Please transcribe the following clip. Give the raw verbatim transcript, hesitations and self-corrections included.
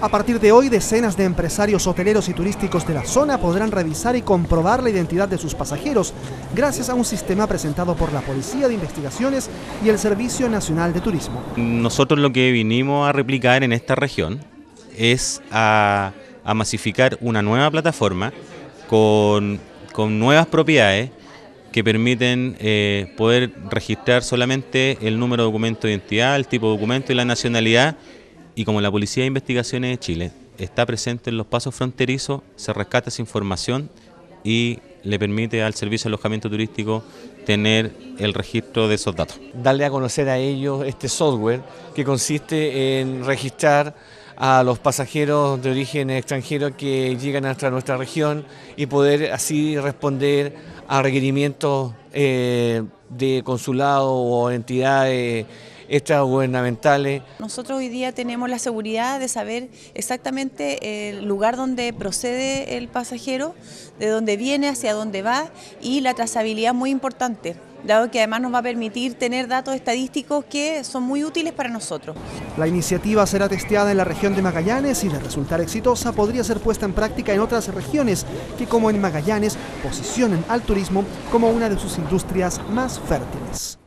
A partir de hoy, decenas de empresarios hoteleros y turísticos de la zona podrán revisar y comprobar la identidad de sus pasajeros gracias a un sistema presentado por la Policía de Investigaciones y el Servicio Nacional de Turismo. Nosotros lo que vinimos a replicar en esta región es a, a masificar una nueva plataforma con, con nuevas propiedades que permiten eh, poder registrar solamente el número de documento de identidad, el tipo de documento y la nacionalidad. Y como la Policía de Investigaciones de Chile está presente en los pasos fronterizos, se rescata esa información y le permite al Servicio de Alojamiento Turístico tener el registro de esos datos. Darle a conocer a ellos este software que consiste en registrar a los pasajeros de origen extranjero que llegan hasta nuestra región y poder así responder a requerimientos eh, de consulado o entidades extragubernamentales. Nosotros hoy día tenemos la seguridad de saber exactamente el lugar donde procede el pasajero, de dónde viene, hacia dónde va, y la trazabilidad es muy importante, dado que además nos va a permitir tener datos estadísticos que son muy útiles para nosotros. La iniciativa será testeada en la región de Magallanes y, de resultar exitosa, podría ser puesta en práctica en otras regiones que, como en Magallanes, posicionen al turismo como una de sus industrias más fértiles.